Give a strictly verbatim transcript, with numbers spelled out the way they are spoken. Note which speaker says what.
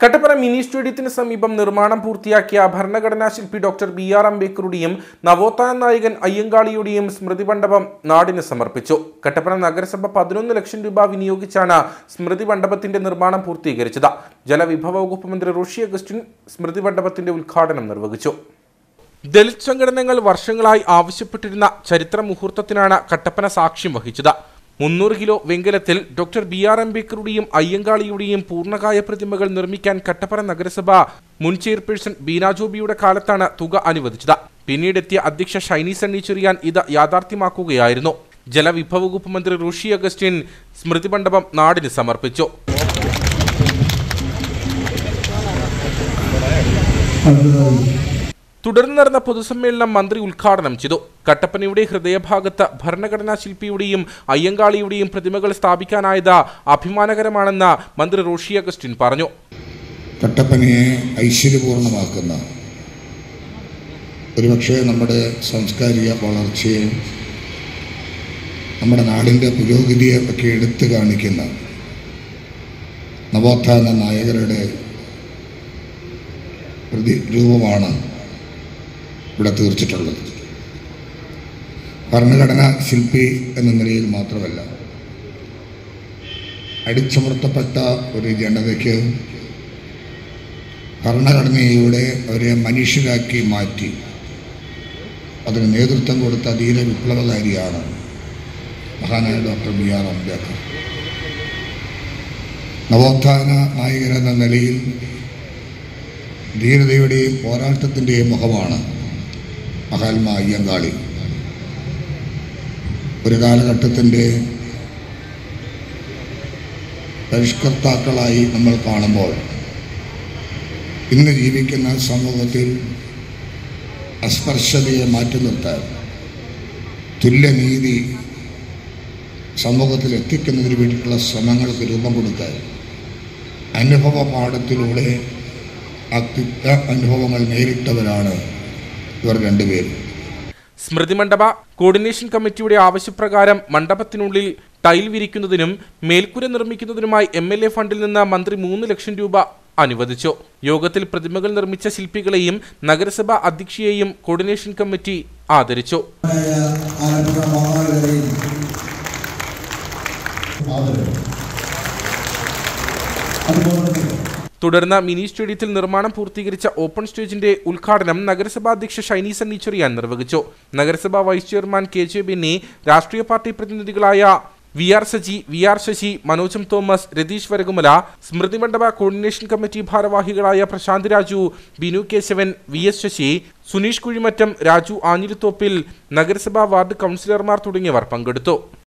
Speaker 1: Kattappana mini സ്റ്റേഡിയത്തിന് സമീപം നിർമ്മാണം പൂർത്തിയാക്കിയ ഭരണഘടനാ ശില്പി ഡോക്ടർ ബി ആർ അംബേദ്കറുടെയും നവോത്ഥാന നായകൻ അയ്യങ്കാളിയുടെയും സ്മൃതി മണ്ഡപം നാടിന് സമർപ്പിച്ചു. കട്ടപ്പന നഗരസഭ പതിനൊന്ന് ലക്ഷം രൂപ വിനിയോഗിച്ചാണ് സ്മൃതി മണ്ഡപത്തിന്റെ നിർമ്മാണം പൂർത്തീകരിച്ചത്. ജലവിഭവ വകുപ്പ് മന്ത്രി റോഷി അഗസ്റ്റിൻ സ്മൃതി മണ്ഡപത്തിന്റെ ഉദ്ഘാടനം നിർവഹിച്ചു. ദലിത് സംഘടനകൾ വർഷങ്ങളായി ആവശ്യപ്പെട്ടിരുന്ന ചരിത്ര മുഹൂർത്തത്തിനാണ് കട്ടപ്പന സാക്ഷ്യം വഹിച്ചത്. മുന്നൂറ് കിലോ വെങ്കലത്തിൽ ഡോക്ടർ ബി ആർ അംബേദ്കറുടെയും അയ്യങ്കാളിയുടെയും പൂർണ്ണകായ പ്രതിമകൾ നിർമ്മിക്കാൻ കട്ടപ്പന നഗരസഭ മുൻ ചെയർപേഴ്സൺ ബീന ജോബിയുടെ കാലത്താണ് തുക അനുവദിച്ചത്. പിന്നീടെത്തിയ അധ്യക്ഷ ഷൈനി സണ്ണി ചെറിയാൻ ഇത് യാഥാർത്ഥ്യമാക്കുകയായിരുന്നു. ജലവിഭവ വകുപ്പ് മന്ത്രി റോഷി അഗസ്റ്റിൻ സ്മൃതി മണ്ഡപം നാടിന് സമർപ്പിച്ചു. തുടർന്ന് നടന്ന പൊതുസമ്മേളനം മന്ത്രി ഉദ്ഘാടനം ചെയ്തു. കട്ടപ്പനയുടെ ഹൃദയഭാഗത്ത് ഭരണഘടനാ ശില്പിയുടെയും അയ്യങ്കാളിയുടെയും പ്രതിമകൾ സ്ഥാപിക്കാനായത് അഭിമാനകരമാണെന്ന് മന്ത്രി റോഷി അഗസ്റ്റിൻ പറഞ്ഞു.
Speaker 2: കട്ടപ്പനയെ ഐശ്വര്യപൂർണമാക്കുന്ന ഒരുപക്ഷെ നമ്മുടെ സാംസ്കാരിക വളർച്ചയെ നമ്മുടെ നാടിൻ്റെ പുരോഗതിയെ ഒക്കെ എടുത്തു കാണിക്കുന്ന നവോത്ഥാന നായകരുടെ പ്രതിരൂപമാണ് ഇവിടെ തീർച്ചിട്ടുള്ളത്. ഭരണഘടനാ ശില്പി എന്ന നിലയിൽ മാത്രമല്ല, അടിച്ചമർത്തപ്പെട്ട ഒരു ജനതയ്ക്ക് ഭരണഘടനയുടെ അവരെ മനുഷ്യരാക്കി മാറ്റി അതിന് നേതൃത്വം കൊടുത്ത ധീര വിപ്ലവകാരിയാണ് മഹാനായ ഡോക്ടർ ബി ആർ അംബേദ്കർ. നവോത്ഥാന നായകനെന്ന നിലയിൽ ധീരതയുടെയും പോരാട്ടത്തിൻ്റെയും മുഖമാണ് മഹാത്മാ അയ്യങ്കാളി. ഒരു കാലഘട്ടത്തിൻ്റെ പരിഷ്കർത്താക്കളായി നമ്മൾ കാണുമ്പോൾ ഇന്ന് ജീവിക്കുന്ന സമൂഹത്തിൽ അസ്പർശതയെ മാറ്റി നിർത്താൻ, തുല്യനീതി സമൂഹത്തിൽ എത്തിക്കുന്നതിന് വേണ്ടിയിട്ടുള്ള ശ്രമങ്ങൾക്ക് രൂപം കൊടുക്കാൻ അനുഭവ പാഠത്തിലൂടെ അനുഭവങ്ങൾ നേരിട്ടവരാണ് ഇവർ രണ്ടുപേരും.
Speaker 1: സ്മൃതി മണ്ഡപ കോർഡിനേഷൻ കമ്മിറ്റിയുടെ ആവശ്യപ്രകാരം മണ്ഡപത്തിനുള്ളിൽ ടൈൽ വിരിക്കുന്നതിനും മേൽക്കൂര നിർമ്മിക്കുന്നതിനുമായി എം എൽ എ ഫണ്ടിൽ നിന്ന് മന്ത്രി മൂന്ന് ലക്ഷം രൂപ അനുവദിച്ചു. യോഗത്തിൽ പ്രതിമകൾ നിർമ്മിച്ച ശില്പികളെയും നഗരസഭാ അധ്യക്ഷയെയും കോർഡിനേഷൻ കമ്മിറ്റി ആദരിച്ചു. തുടർന്ന് മിനി സ്റ്റേഡിയത്തിൽ നിർമ്മാണം പൂർത്തീകരിച്ച ഓപ്പൺ സ്റ്റേജിന്റെ ഉദ്ഘാടനം നഗരസഭാ അധ്യക്ഷ ഷൈനി സണ്ണി ചെറിയാൻ നിർവഹിച്ചു. നഗരസഭാ vice chairman K J Benny, രാഷ്ട്രീയ പാർട്ടി പ്രതിനിധികളായ V R Saji, V R Sasi, Manojam Thomas, Ratheesh Varakumala, സ്മൃതി മണ്ഡപ കോർഡിനേഷൻ കമ്മിറ്റി ഭാരവാഹികളായ പ്രശാന്ത് രാജു, ബിനു കേശവൻ, വി എസ് ശശി, സുനീഷ് കുഴിമറ്റം, രാജു ആഞ്ഞിലിത്തോപ്പിൽ, നഗരസഭാ വാർഡ് കൗൺസിലർമാർ തുടങ്ങിയവർ പങ്കെടുത്തു.